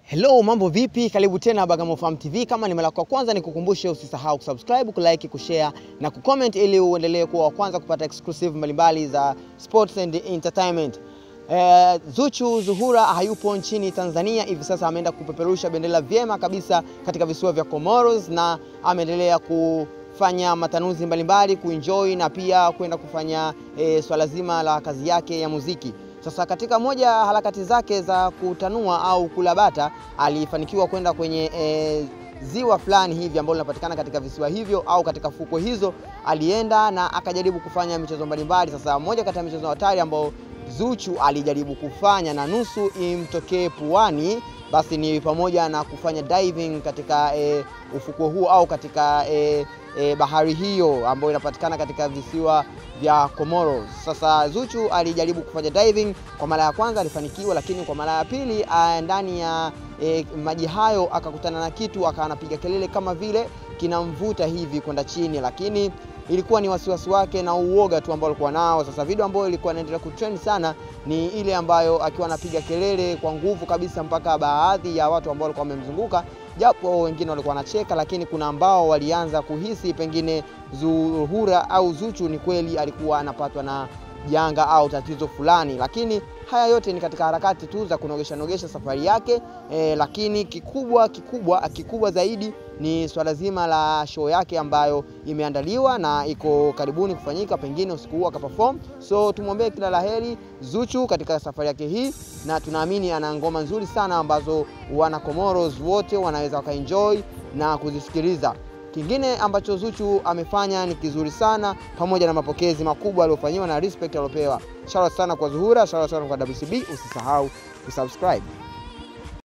Hello, mambo vipi? Karibu tena Bagamoyo Farm TV. Kama ni mara yako kwanza nikukumbushe usisahau kusubscribe, kulike, kushare na kucomment ili uendelee kuwa wa kwanza kupata exclusive mbalimbali za sports and entertainment. Zuchu Zuhura hayupo nchini Tanzania hivi sasa, ameenda kupeperusha bendera vyema kabisa katika visiwa vya Comoros na ameendelea kufanya matanuzi mbalimbali, kuenjoy na pia kwenda kufanya swala zima la kazi yake ya muziki. Sasa katika moja harakati zake za kutanua au kulabata, alifanikiwa kwenda kwenye ziwa fulani hivi ambalo linapatikana katika visiwa hivyo au katika fuko hizo. Alienda na akajaribu kufanya michezo mbalimbali. Sasa moja kati ya michezo hatari ambao Zuchu alijaribu kufanya na nusu imtokee puani, basi ni pamoja na kufanya diving katika ufuko huu au katika bahari hiyo ambayo inapatikana katika visiwa vya Comoros. Sasa Zuchu alijaribu kufanya diving kwa mara ya kwanza, alifanikiwa, lakini kwa mara ya pili ndani ya maji hayo akakutana na kitu, akaanapiga kelele kama vile kinamvuta hivi kwenda chini, lakini ilikuwa ni wasiwasi wake na uoga tu ambao alikuwa nao. Sasa video ambayo ilikuwa inaendelea kutrend sana ni ile ambayo akiwa anapiga kelele kwa nguvu kabisa mpaka baadhi ya watu ambao walikuwa wamemzunguka, japo wengine walikuwa wanacheka, lakini kuna ambao walianza kuhisi pengine Zuhura au Zuchu ni kweli alikuwa anapatwa na janga au tatizo fulani. Lakini haya yote ni katika harakati tu za kunogesha safari yake, lakini kikubwa zaidi ni swala zima la show yake ambayo imeandaliwa na iko karibuni kufanyika, pengine usiku huu akaperform. So tumwombee kila laheri Zuchu katika safari yake hii, na tunaamini ana ngoma nzuri sana ambazo wana Comoros wote wanaweza wakaenjoy na kuzisikiliza. Kingine ambacho Zuchu amefanya ni kizuri sana, pamoja na mapokezi makubwa aliyofanywa na respect aliyopewa. Shout out sana kwa Zuhura, shout out sana kwa WCB, usisahau kusubscribe.